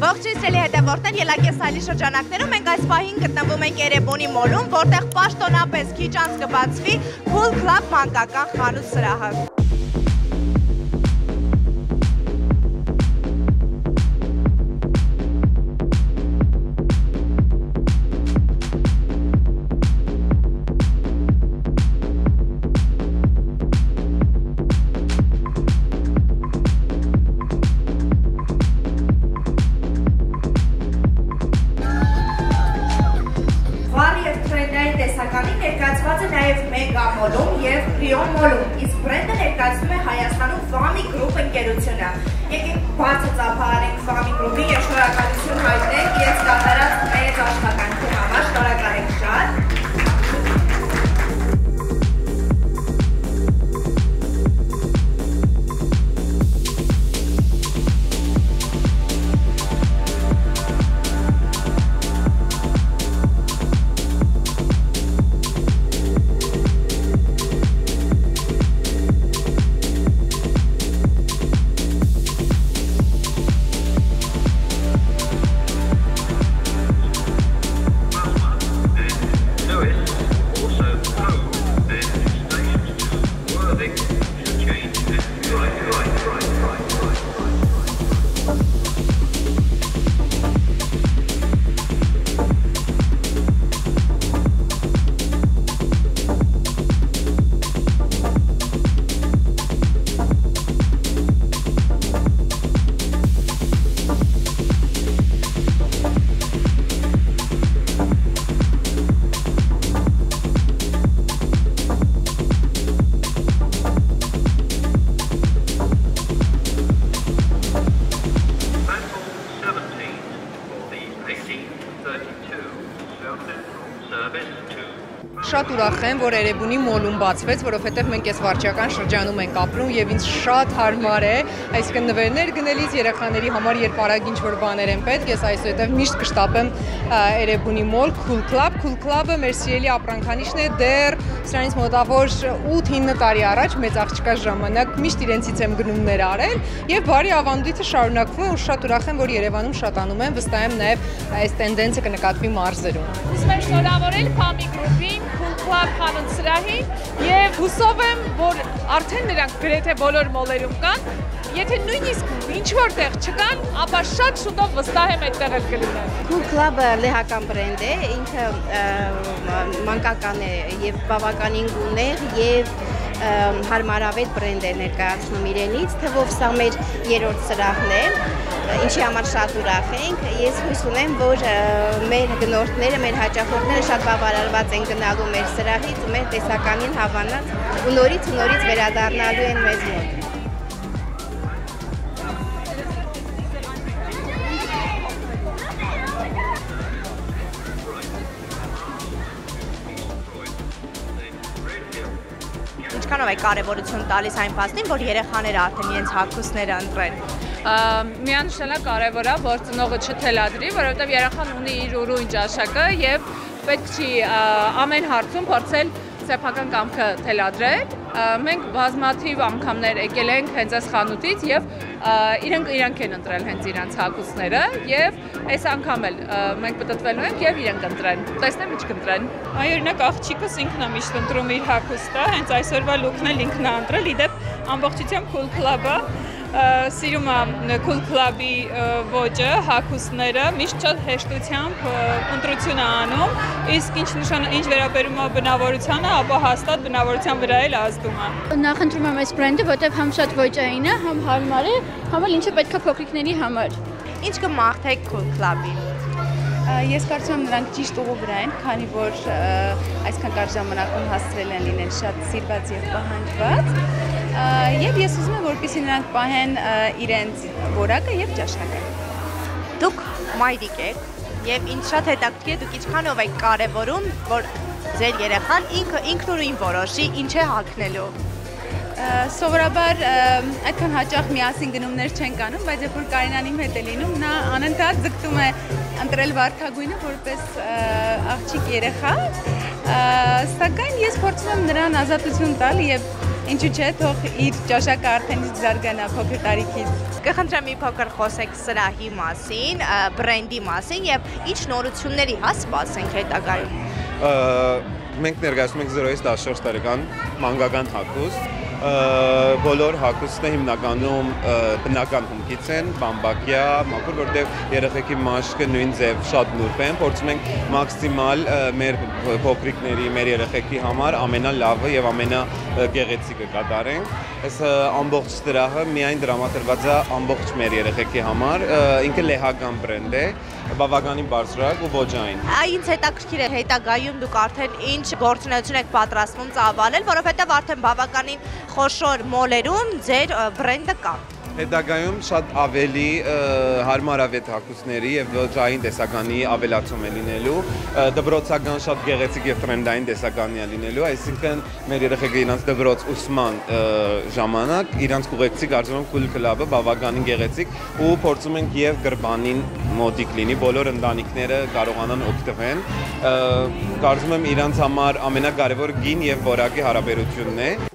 Ողջույն սիրելի հետևորդներ, ելակեսայլի շրջանակներում մենք այս պահին գտնվում ենք Երևանի մոլում, որտեղ պաշտոնապես քիչ անց կբացվի Cool Club մանկական խանութ սրահը։ Ներկայացված է նաև Մեգա մոլում և Պրիոն մոլում, իսկ բրենդը ներկայացնում է Հայաստանում Վամի գրուպ ընկերությունը։ Եկեք բարձր ծափահարենք Վամի գրուպին և շնորհակալություն հայտնենք իրենց կատարած մեծ աշխատանքի համար, շնորհակալ ենք շատ։ Շատ ուրախ եմ, որ Երևանի մոլում բացվեց, որովհետև մենք այս վարչական շրջանում ենք ապրում եւ ինձ շատ հարմար է, այսինքն նվերներ գնելիս երեխաների համար երբ արագ ինչ-որ բաներ են պետք, ես այսուհետև միշտ կշտապեմ Երևանի մոլ Cool Club։ Cool Club-ը մեր սիրելի ապրանքանիշն է դեռ սրանից մոտավոր 8-9 տարի առաջ մեծ աղջկա ժամանակ միշտ իրենցից եմ գնումներ արել եւ բարի ավանդույթը շարունակվում է ու շատ ուրախ եմ, որ Երևանում շատանում են, վստահ եմ նաեւ այս տենդենսը կնկատվի մարզերում։ Ուզում եմ շնորհավորել Վամի գրուպին, Cool Club խանութ սրահին եւ հուսով եմ, որ արդեն նրանք գրեթե բոլոր մոլերում կան։ Եթե նույնիսկ ինչ-որ տեղ չկան, ապա շատ շուտով վստահ եմ այդտեղ էլ կլինեն։ Cool Club-ը լեհական բրենդ է, ինքը մանկական է եւ բավականին գունեղ եւ հարմարավետ բրենդ է ներկայացնում իրենից, թվով սա մեր երրորդ սրահն է, ինչի համար շատ ուրախ ենք։ Ես հույս ունեմ, որ մեր գնորդները, մեր հաճախորդները շատ բավարարված են գնալու մեր սրահից ու մեր տեսականին հավանած ու նորից վերադառնալու են մեզ մոտ։ Ինչքանով է կարևորություն տալիս այն փաստին, որ երեխաները արդեն իրենց հագուստները ընտրեն։ Միանշանակ կարևոր է, որ ծնողը չթելադրի, որովհետև երեխան ունի իր ուրույն ճաշակը եւ պետք չի ամեն հարցում փորձել սեփական կամքը թելադրել։ Մենք բազմաթիվ անգամներ եկել ենք հենց այս խանութից եւ իրենք են ընտրել հենց իրենց հագուստները եւ այս անգամ էլ մենք պատտվելու ենք եւ իրենք ընտրեն։ Տեսնեմ ինչ կընտրեն։ Այ օրինակ աղջիկս ինքն է միշտ ընտրում իր հագուստը, հենց այսօրվա լուքն էլ ինքն է ընտրել, իդեպ ամբողջությամբ Cool Club-ը սիրում է Cool Club-ի ոճը, հագուստները, միշտ շատ հեշտությամբ ընտրություն է անում, իսկ ինչ վերաբերում է բնավորությանը, ապա հաստատ բնավորության վրա էլ ազդում է։ Նախընտրում եմ այս բրենդը, որտեղ համ շատ ոճային է, համ հարմար է, համ էլ ինչը պետք է փոքրիկների համար։ Ինչ կմաղթեք Cool Club-ին։ Ես կարծում եմ նրանք ճիշտ ուղու վրա են, քանի որ այսքան կարճ ժամանակում հասցրել են լինել շատ սիրված եւ պահանջված։ Եվ ես ուզում եմ, որպեսզի նրանք պահեն իրենց որակը եւ ճաշակը։ Դուք մայրիկ եք եւ ինձ շատ հետաքրքիր է դուք ինչքանով եք կարեւորում, որ ձեր երեխան ինքնուրույն որոշի ինչ է հագնելու։ Սովորաբար այդքան հաճախ միասին գնումներ չեն կանում, բայց երբ որ Կարինան իմ հետ է լինում, նա անընդհատ ձգտում է ընտրել վարդագույնը որպես աղջիկ երեխա, սակայն ես փորձում եմ նրան ազատություն տալ եւ ինչու՞ չէ, թող իր ճաշակը արդեն իսկ զարգանա փոքր տարիքից։ Կխնդրեմ մի փոքր խոսեք սրահի մասին, բրենդի մասին եւ ինչ նորությունների սպասենք հետագայում։ Մենք ներկայացնում ենք 0-ից 14 տարեկան մանկական հագուստ։ Բոլոր հագուստը հիմնականում բնական հումքից են, բամբակյա, մաքուր, որտեղ երեխեքի մաշկը նույն ձև շատ նուրբ են, փորձում ենք մաքսիմալ մեր փոքրիկների, մեր երեխեքի համար ամենալավը եւ ամենագեղեցիկը կատարենք։ Այս ամբողջ սրահը միայն դրամատրված է ամբողջ մեր երեխեքի համար, ինքը լեհական բրենդ է, բավականին բարձրակ ու ոճային։ Ինձ հետաքրքիր է հետագայում դուք արդեն ինչ գործունեություն եք պատրաստվում ծավալել, որովհետև արդեն բավականին խոշոր մոլերում ձեր բրենդը կա։ Հետագայում շատ ավելի հարմարավետ հագուստների եւ ոճային տեսականի ավելացում է լինելու, դպրոցական շատ գեղեցիկ եւ տրենդային տեսականի է լինելու, այսինքն մեր երեխեքը իրենց դպրոց ուսման ժամանակ իրենց ուղեկցի կարծում եմ cool club-ը բավականին գեղեցիկ ու փորձում ենք եւ գրբանին մոդիկ լինի, բոլոր ընտանիքները կարողանան օգտվեն, կարծում եմ իրենց համար ամենակարևոր գին եւ որակի հարաբերությունն է։